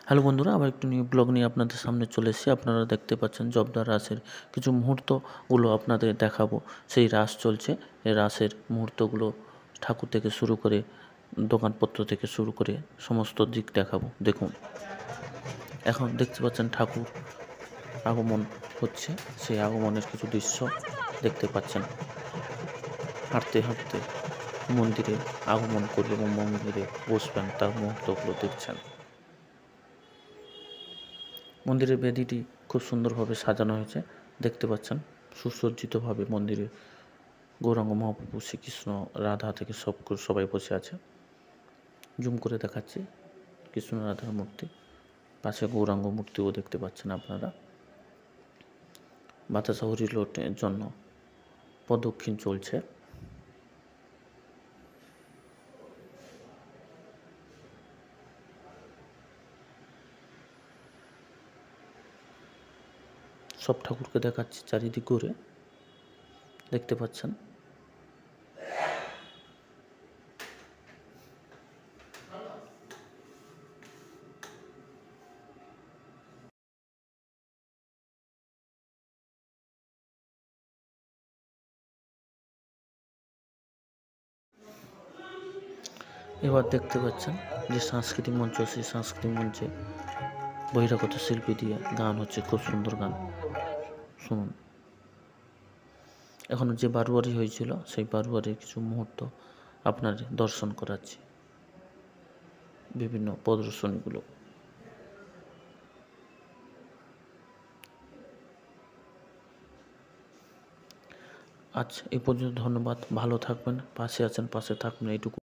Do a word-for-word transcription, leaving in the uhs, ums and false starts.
Hello বন্ধুরা, আবার একটু নিউ ব্লগ নিয়ে আপনাদের সামনে চলে এসেছি। আপনারা দেখতে পাচ্ছেন জবদার রাসের কিছু মুহূর্তগুলো আপনাদের দেখাবো। সেই রাস চলছে, এই রাসের মুহূর্তগুলো ঠাকুর থেকে শুরু করে দোকানপত্র থেকে শুরু করে সমস্ত দিক দেখাবো। দেখুন, এখন দেখতে পাচ্ছেন ঠাকুর আগমন হচ্ছে, সেই আগমনের কিছু দৃশ্য দেখতে পাচ্ছেন। হাঁটতে হাঁটতে মন্দিরে আগমন করবে এবং মন্দিরে বসবেন, তার মুহূর্তগুলো দেখছেন। মন্দিরের বেদিটি খুব সুন্দরভাবে সাজানো হয়েছে, দেখতে পাচ্ছেন। সুসজ্জিতভাবে মন্দিরে গৌরাঙ্গ মহাপ্রভু, শ্রীকৃষ্ণ, রাধা থেকে সব সবাই বসে আছে। জুম করে দেখাচ্ছি কৃষ্ণ রাধার মূর্তি, পাশে গৌরাঙ্গ মূর্তিও দেখতে পাচ্ছেন আপনারা। বাতাসা হরিলোটের জন্য প্রদক্ষিণ চলছে। সব ঠাকুরকে দেখাচ্ছি চারিদিক ঘুরে, দেখতে পাচ্ছেন। এবার দেখতে পাচ্ছেন যে সাংস্কৃতিক মঞ্চ, সেই সাংস্কৃতিক মঞ্চে বহিরাগত শিল্পী দিয়ে গান হচ্ছে, খুব সুন্দর গান, শুনুন। এখনো যে বারোয়ারি হয়েছিল সেই বারোয়ারির কিছু মুহূর্ত আপনাদের দর্শন করাচ্ছি, বিভিন্ন প্রদর্শনীগুলো। আচ্ছা, এই পর্যন্ত। ধন্যবাদ, ভালো থাকবেন, পাশে আছেন, পাশে থাকবেন, এইটুকু।